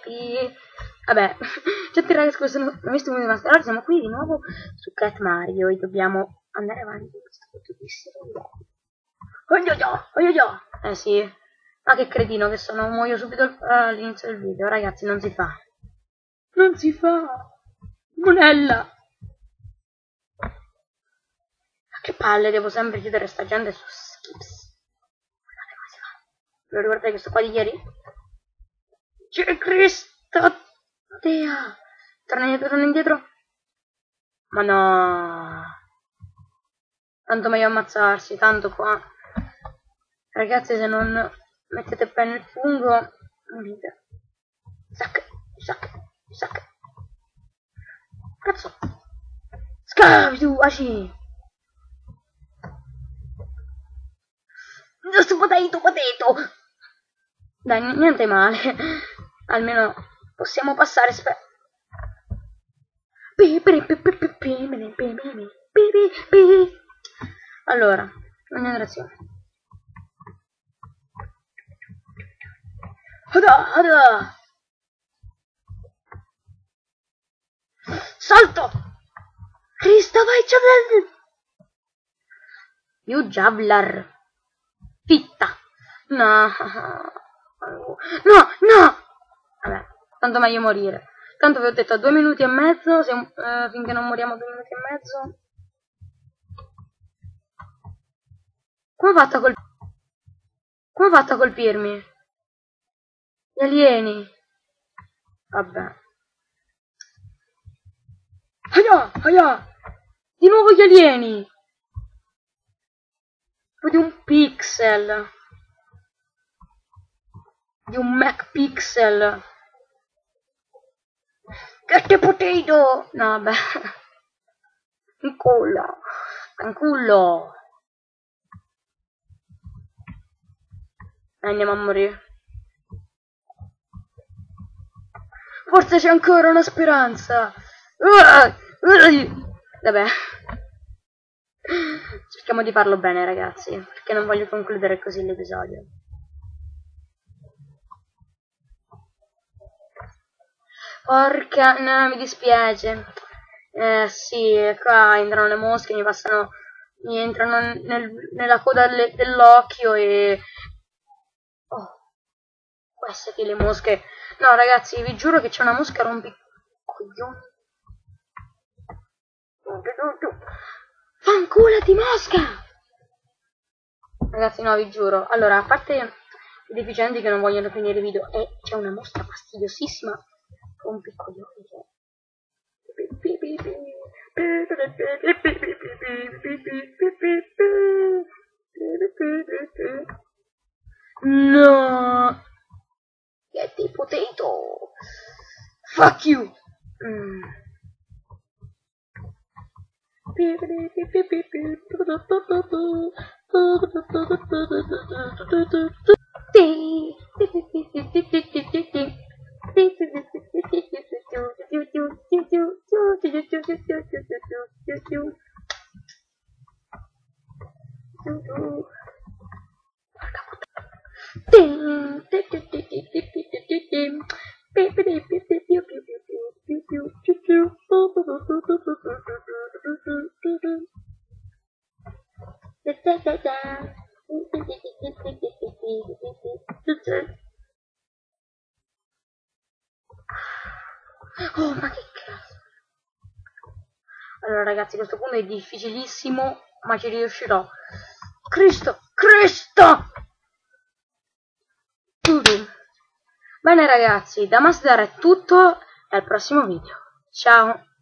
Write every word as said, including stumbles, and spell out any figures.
Pi. Vabbè, ciao ragazzi, questo non ho visto un video master. Allora siamo qui di nuovo su Cat Mario e dobbiamo andare avanti con questo fottutissimo video. Oh yo yo, oh yo yo. Eh sì. Ma che cretino che sono, muoio subito all'inizio del video, ragazzi, non si fa. Non si fa. Monella. Che palle, devo sempre chiudere sta gente su skips. Guardate come si fa. Ve lo ricordate questo qua di ieri? C'è Cristo! Dio! Torna indietro, torna indietro. Ma no! Tanto meglio ammazzarsi, tanto qua. Ragazzi, se non mettete bene il fungo, morite. Sac, sac, sac. Cazzo! Scavi tu, aci! Giusto potato, potato! Dai, niente male. Almeno possiamo passare. Spe allora, ogni direzione. Hada, hada. Salto! Cristo, vai, Javelin! You Javlar. Fitta. No. No, no. Vabbè, tanto meglio morire. Tanto vi ho detto due minuti e mezzo, se, eh, finché non moriamo due minuti e mezzo. Come ho fatto a colpirmi? Come ho fatto a colpirmi? Gli alieni. Vabbè. Aia, aia. Di nuovo gli alieni. Poi di un pixel. Di un Mac Pixel. Get potato! No, vabbè. Un culo. Un culo. Andiamo a morire. Forse c'è ancora una speranza. Vabbè. Cerchiamo di farlo bene, ragazzi, perché non voglio concludere così l'episodio. Porca, no, mi dispiace. Eh sì, qua entrano le mosche, mi passano, mi entrano nel, nella coda dell'occhio e... Oh, queste che le mosche... No, ragazzi, vi giuro che c'è una mosca rompicoglioni. Fanculo di mosca! Ragazzi, no, vi giuro. Allora, a parte i deficienti che non vogliono finire il video, e c'è una mosca fastidiosissima con piccoglioni che... No! Get the potato! Fuck you! Mm. Oh, ma che cazzo. Allora ragazzi, questo punto è difficilissimo, ma ci riuscirò. Cristo, Cristo! Bene ragazzi, da Masdar è tutto e al prossimo video. Ciao!